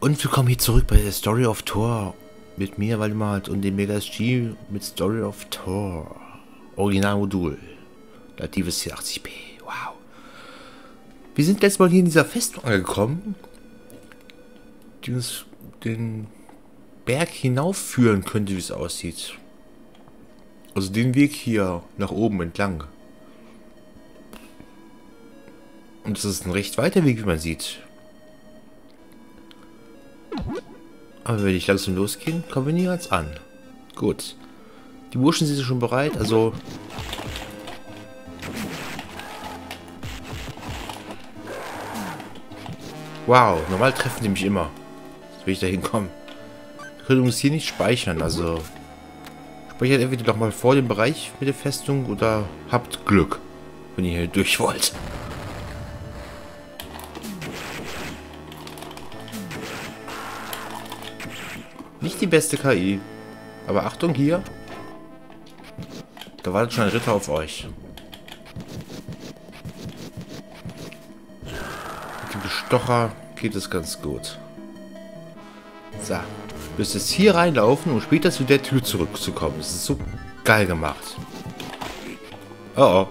Und willkommen hier zurück bei der Story of Thor. Mit mir, Waldemar, und dem Mega-SG mit Story of Thor. Originalmodul. Natives 1080p. Wow. Wir sind letztes Mal hier in dieser Festung angekommen, die uns den Berg hinaufführen könnte, wie es aussieht. Also den Weg hier nach oben entlang. Und das ist ein recht weiter Weg, wie man sieht. Aber wenn ich langsam losgehen, kommen wir nie ganz an. Gut. Die Burschen sind schon bereit, also... Wow, normal treffen die mich immer. Jetzt will ich da hinkommen. Wir können uns hier nicht speichern, also... Speichert entweder doch mal vor dem Bereich mit der Festung oder habt Glück, wenn ihr hier durch wollt. Nicht die beste KI. Aber Achtung hier. Da wartet schon ein Ritter auf euch. Mit dem Gestocher geht es ganz gut. So. Du wirst jetzt hier reinlaufen, um später zu der Tür zurückzukommen. Das ist so geil gemacht. Oh oh.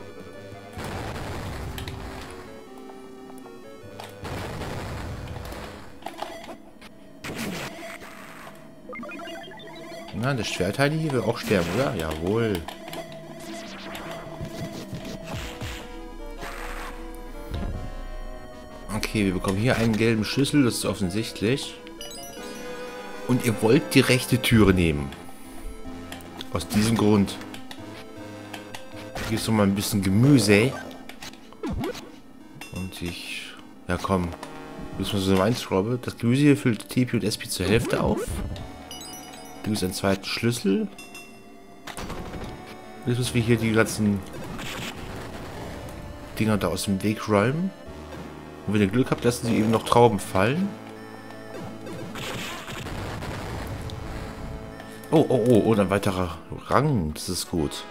Na, der Schwertheilige will auch sterben, oder? Jawohl. Okay, wir bekommen hier einen gelben Schlüssel, das ist offensichtlich. Und ihr wollt die rechte Türe nehmen. Aus diesem Grund. Hier ist noch mal ein bisschen Gemüse. Und ich... Ja komm. Bis man so reinschraube. Das Gemüse hier füllt TP und SP zur Hälfte auf. Hier ist ein zweiter Schlüssel. Jetzt müssen wir hier die ganzen Dinger da aus dem Weg räumen. Und wenn ihr Glück habt, lassen sie eben noch Trauben fallen. Oh, oh, oh, und ein weiterer Rang. Das ist gut.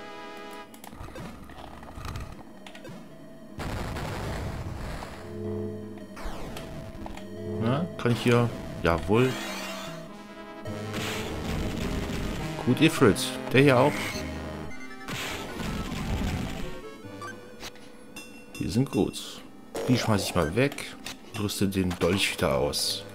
Na, kann ich hier... Jawohl. Gut, Ifrit. Der hier auch. Die sind gut. Die schmeiße ich mal weg. Rüste den Dolch wieder aus.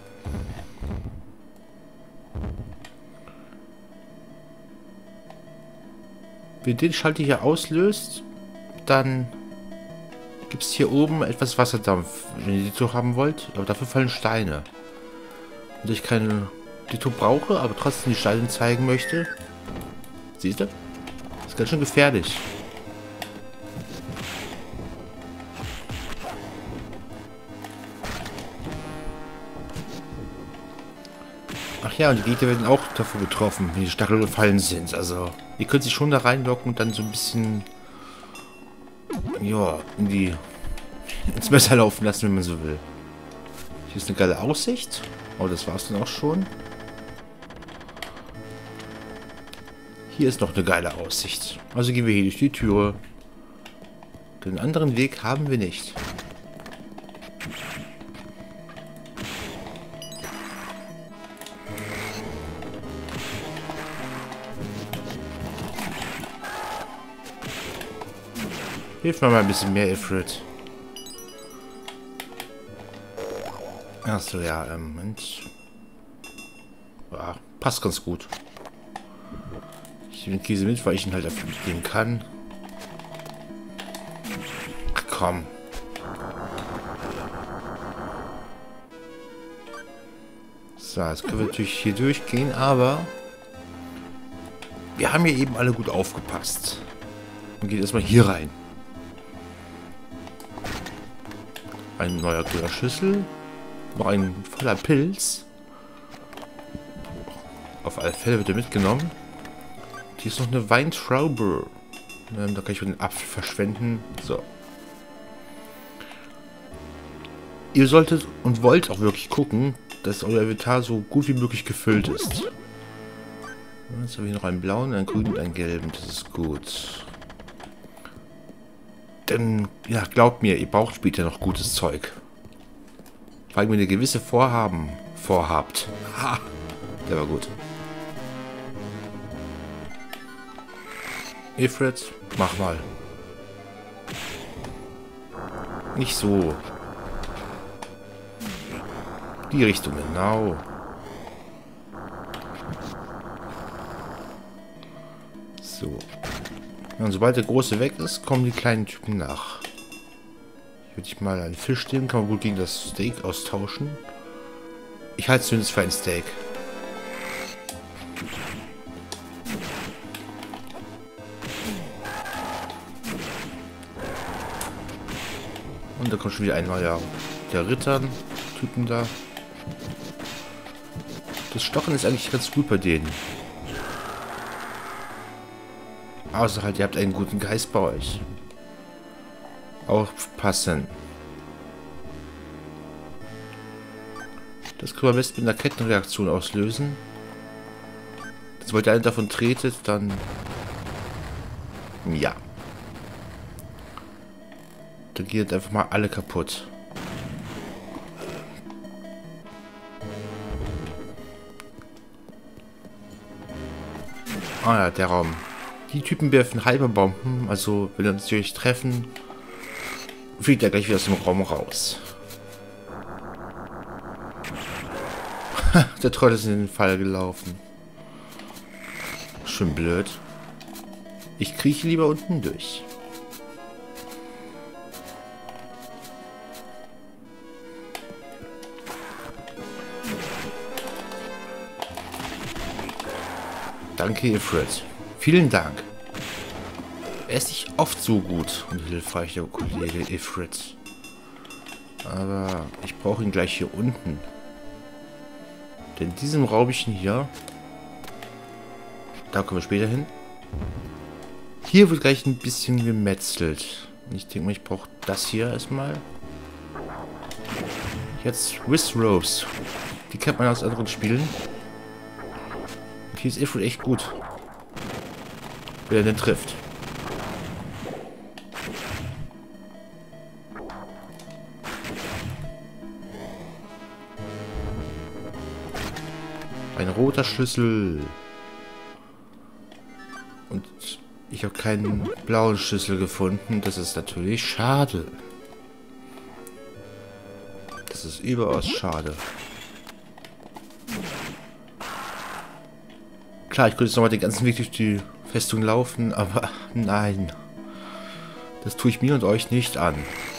Wenn den Schalter hier auslöst, dann gibt es hier oben etwas Wasserdampf, wenn ihr die Tour haben wollt. Aber dafür fallen Steine. Und ich keine Ditto brauche, aber trotzdem die Steine zeigen möchte. Siehst du? Das ist ganz schön gefährlich. Ach ja, und die Gegner werden auch davon getroffen, wenn die Stachel gefallen sind. Also, ihr könnt sich schon da reinlocken und dann so ein bisschen... Ja, ins Messer laufen lassen, wenn man so will. Hier ist eine geile Aussicht. Oh, das war's dann auch schon. Hier ist noch eine geile Aussicht. Also gehen wir hier durch die Türe. Den anderen Weg haben wir nicht. Hilf mir mal ein bisschen mehr, Ifrit. Achso, ja, Moment. Ja, passt ganz gut. Ich nehme den Käse mit, weil ich ihn halt dafür mitnehmen kann. Ach, komm. So, jetzt können wir natürlich hier durchgehen, aber wir haben hier eben alle gut aufgepasst. Und gehen erstmal hier rein. Ein neuer grüner Schlüssel. Noch ein voller Pilz. Auf alle Fälle wird er mitgenommen. Hier ist noch eine Weintraube. Da kann ich den Apfel verschwenden. So. Ihr solltet und wollt auch wirklich gucken, dass euer Inventar so gut wie möglich gefüllt ist. Jetzt habe ich noch einen blauen, einen grünen und einen gelben. Das ist gut. Denn, ja, glaubt mir, ihr braucht später noch gutes Zeug. Vor allem, wenn ihr gewisse Vorhaben vorhabt. Ha! Der war gut. Ifrit, mach mal. Nicht so. Die Richtung, genau. So. Und sobald der Große weg ist, kommen die kleinen Typen nach. Hier würde ich mal einen Fisch nehmen. Kann man gut gegen das Steak austauschen. Ich halte es zumindest für ein Steak. Und da kommt schon wieder ein neuer der Ritter-Typen da. Das Stochen ist eigentlich ganz gut bei denen. Außer halt, ihr habt einen guten Geist bei euch. Aufpassen. Das können wir am besten mit einer Kettenreaktion auslösen. Sobald einer davon tretet, dann... Ja. Dann geht einfach mal alle kaputt. Ah ja, der Raum. Die Typen werfen Hyperbomben, also wenn wir uns natürlich treffen, fliegt er gleich wieder aus dem Raum raus. Der Troll ist in den Fall gelaufen. Schön blöd. Ich krieche lieber unten durch. Danke, Ifrit. Vielen Dank. Er ist nicht oft so gut und hilfreich, der Kollege Ifrit. Aber ich brauche ihn gleich hier unten. Denn diesem Raubchen hier, da kommen wir später hin, hier wird gleich ein bisschen gemetzelt. Und ich denke mal, ich brauche das hier erstmal. Jetzt Swiss Ropes. Die kennt man aus anderen Spielen. Und hier ist Ifrit echt gut. Wenn er den trifft. Ein roter Schlüssel. Und ich habe keinen blauen Schlüssel gefunden. Das ist natürlich schade. Das ist überaus schade. Klar, ich könnte jetzt nochmal den ganzen Weg durch die Festung laufen, aber nein. Das tue ich mir und euch nicht an.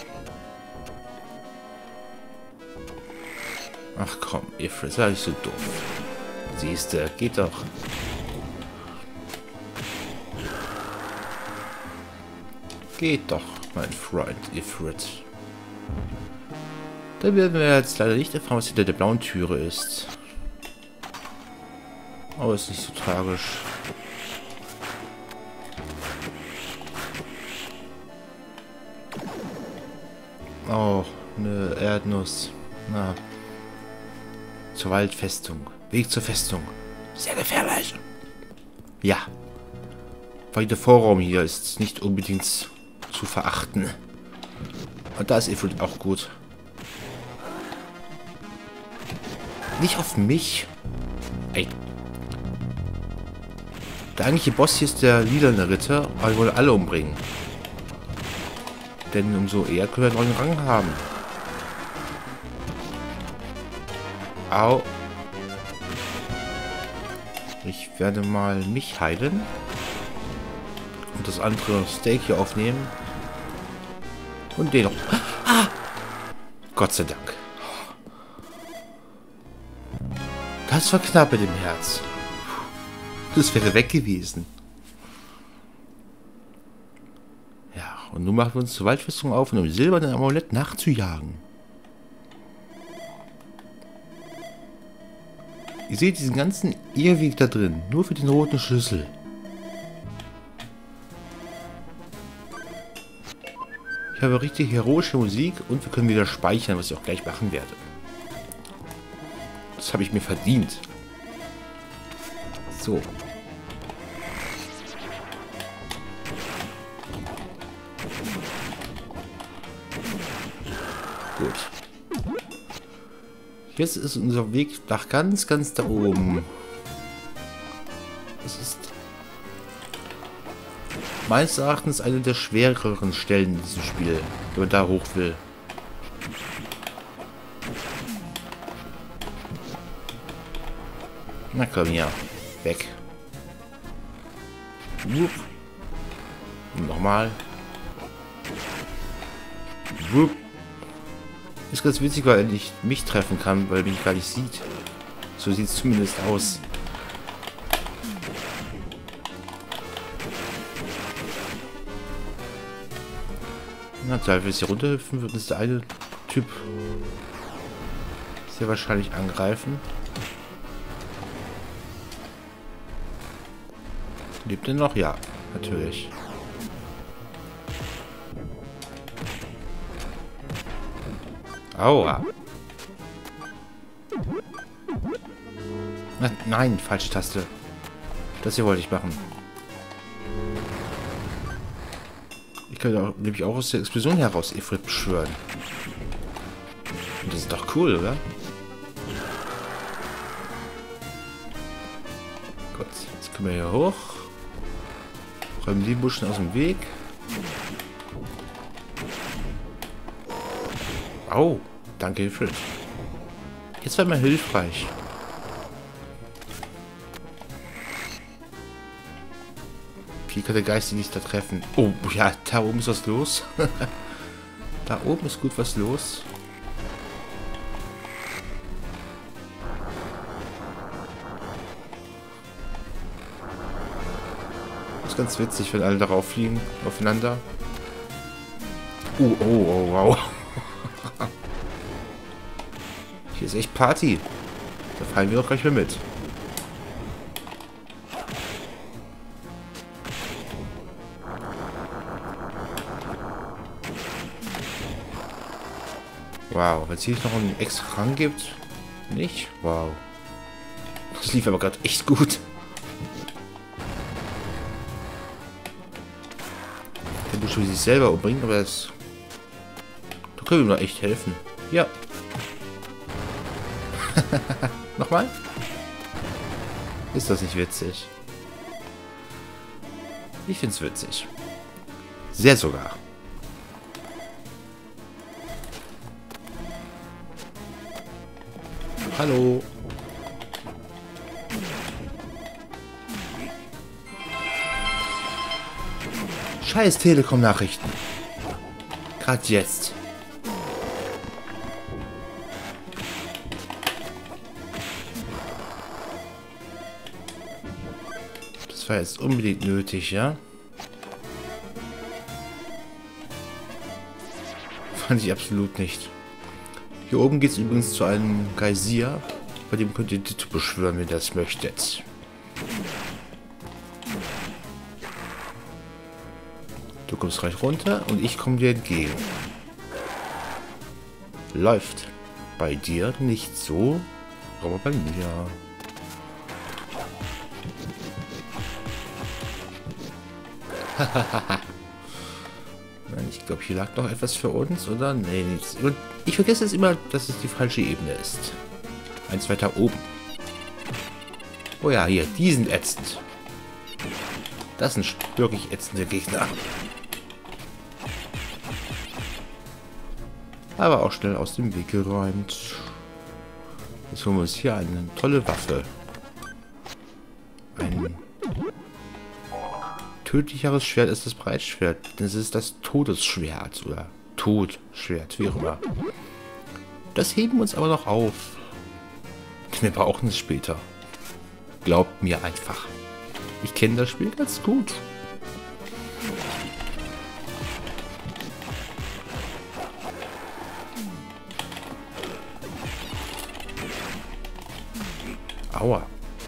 Ach komm, Ifrit, sei nicht so doof. Siehste, geht doch. Geht doch, mein Freund Ifrit. Dann werden wir jetzt leider nicht erfahren, was hinter der blauen Türe ist. Aber ist nicht so tragisch. Oh, eine Erdnuss. Na. Zur Waldfestung. Weg zur Festung. Sehr gefährlich. Ja. Weil der Vorraum hier ist nicht unbedingt zu verachten. Und da ist Ifrit auch gut. Nicht auf mich. Ey. Der eigentliche Boss hier ist der lilane Ritter, aber wir wollen alle umbringen. Denn umso eher können wir einen neuen Rang haben. Au. Ich werde mal mich heilen. Und das andere Steak hier aufnehmen. Und den noch. Ah! Gott sei Dank. Das war knapp mit dem Herz. Das wäre weg gewesen. Ja, und nun machen wir uns zur Waldfestung auf, um dem silbernen Amulett nachzujagen. Ihr seht diesen ganzen Irrweg da drin, nur für den roten Schlüssel. Ich habe richtig heroische Musik und wir können wieder speichern, was ich auch gleich machen werde. Das habe ich mir verdient. So. Gut. Jetzt ist unser Weg nach ganz, ganz da oben. Es ist meines Erachtens eine der schwereren Stellen in diesem Spiel, wenn man da hoch will. Na komm hier, weg. Und nochmal. Ist ganz witzig, weil er nicht mich treffen kann, weil er mich gar nicht sieht. So sieht es zumindest aus. Na, da wir jetzt hier runterhüpfen, wird uns der eine Typ sehr wahrscheinlich angreifen. Lebt er noch? Ja, natürlich. Aua. Nein, falsche Taste. Das hier wollte ich machen. Ich könnte auch, nämlich auch aus der Explosion heraus Ifrit beschwören. Und das ist doch cool, oder? Gut, jetzt können wir hier hoch. Räumen die Buschen aus dem Weg. Au, danke, Ifrit. Jetzt war mal hilfreich. Wie kann der Geist ihn nicht da treffen? Oh, ja, da oben ist was los. Da oben ist gut was los. Das ist ganz witzig, wenn alle darauf fliegen, aufeinander. Oh, wow. Hier ist echt Party. Da fallen wir doch gleich mal mit. Wow, wenn es hier noch einen extra Rang gibt. Nicht? Wow. Das lief aber gerade echt gut. Der muss schon sich selber umbringen, aber das... Da können wir ihm doch echt helfen. Ja. Nochmal? Ist das nicht witzig? Ich find's witzig. Sehr sogar. Hallo. Scheiß Telekom-Nachrichten. Gerade jetzt. Das war jetzt unbedingt nötig, ja? Fand ich absolut nicht. Hier oben geht es übrigens zu einem Geysir, bei dem könnt ihr Ditto beschwören, wenn ihr das möchtet. Du kommst gleich runter und ich komme dir entgegen. Läuft bei dir nicht so, aber bei mir. Nein, ich glaube, hier lag noch etwas für uns, oder? Nee, nichts. Ich vergesse jetzt immer, dass es die falsche Ebene ist. Eins weiter oben. Oh ja, hier, die sind ätzend. Das sind wirklich ätzende Gegner. Aber auch schnell aus dem Weg geräumt. Jetzt holen wir uns hier eine tolle Waffe. Ein tödlicheres Schwert ist das Breitschwert. Das ist das Todesschwert oder Todschwert, wie auch immer. Das heben wir uns aber noch auf. Wir brauchen es später. Glaubt mir einfach. Ich kenne das Spiel ganz gut. Aua.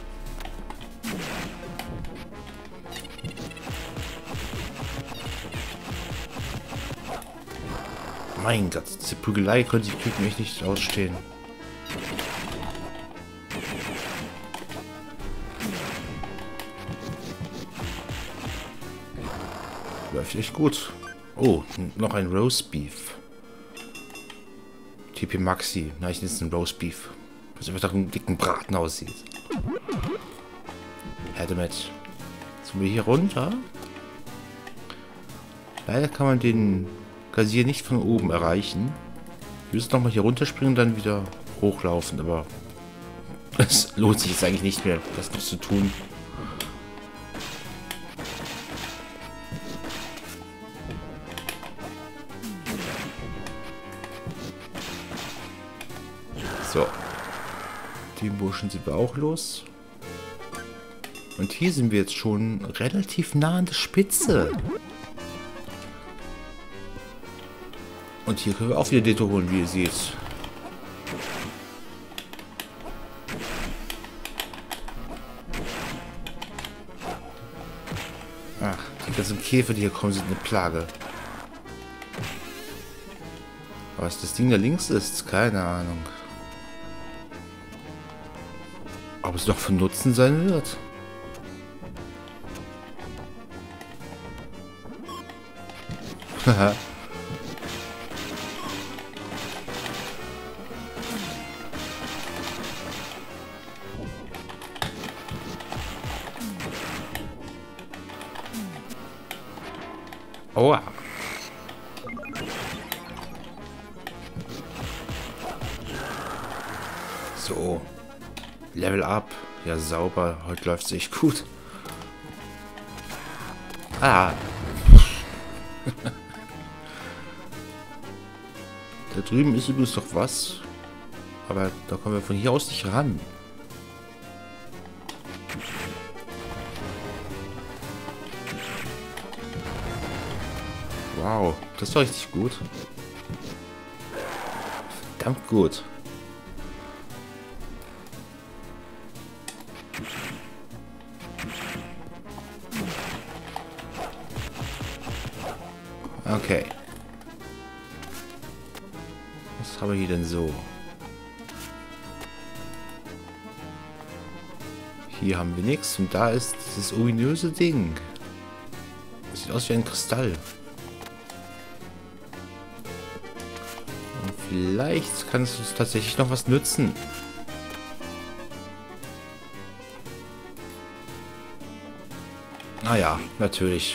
Mein Gott, diese Prügelei könnte ich mich nicht ausstehen. Läuft echt gut. Oh, noch ein Roast Beef. TP Maxi. Nein, ich nenne es ein Roast Beef. Was einfach nach einem dicken Braten aussieht. Her damit. Sind wir hier runter? Leider kann man den Gazier nicht von oben erreichen. Wir müssen nochmal hier runterspringen und dann wieder hochlaufen, aber es lohnt sich jetzt eigentlich nicht mehr, das noch zu tun. So. Den Burschen sind wir auch los. Und hier sind wir jetzt schon relativ nah an der Spitze. Und hier können wir auch wieder Dito holen, wie ihr seht. Ach, die ganzen Käfer, die hier kommen, sind eine Plage. Was das Ding da links ist, keine Ahnung. Ob es noch von Nutzen sein wird? Haha. Oha. So. Level up. Ja, sauber. Heute läuft es echt gut. Ah. Da drüben ist übrigens doch was. Aber da kommen wir von hier aus nicht ran. Wow, das war richtig gut. Verdammt gut. Okay. Was haben wir hier denn so? Hier haben wir nichts und da ist dieses ominöse Ding. Das sieht aus wie ein Kristall. Und vielleicht kann es uns tatsächlich noch was nützen. Naja, natürlich.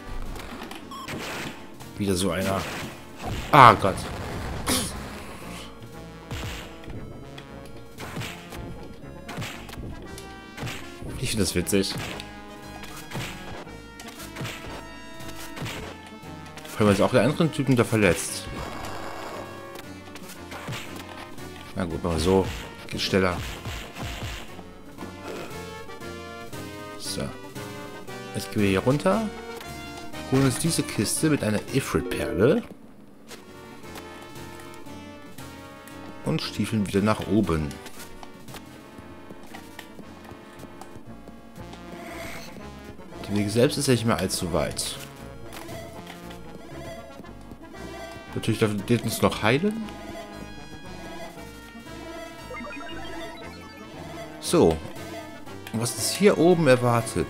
Wieder so einer. Ah Gott. Ich finde das witzig. Vor allem, weil sich auch der anderen Typen da verletzt. Na gut, mal so. Geht schneller. So. Jetzt gehen wir hier runter. Holen uns diese Kiste mit einer Ifrit-Perle. Und stiefeln wieder nach oben. Der Weg selbst ist ja nicht mehr allzu weit. Natürlich darf der uns noch heilen. So. Und was uns hier oben erwartet,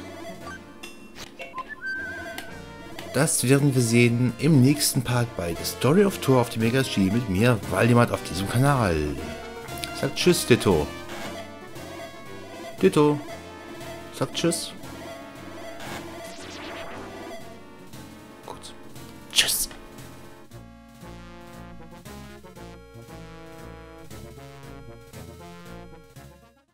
das werden wir sehen im nächsten Part bei The Story of Thor auf dem Mega SG mit mir, Waldemar, auf diesem Kanal. Sagt Tschüss, Ditto. Ditto. Sagt Tschüss.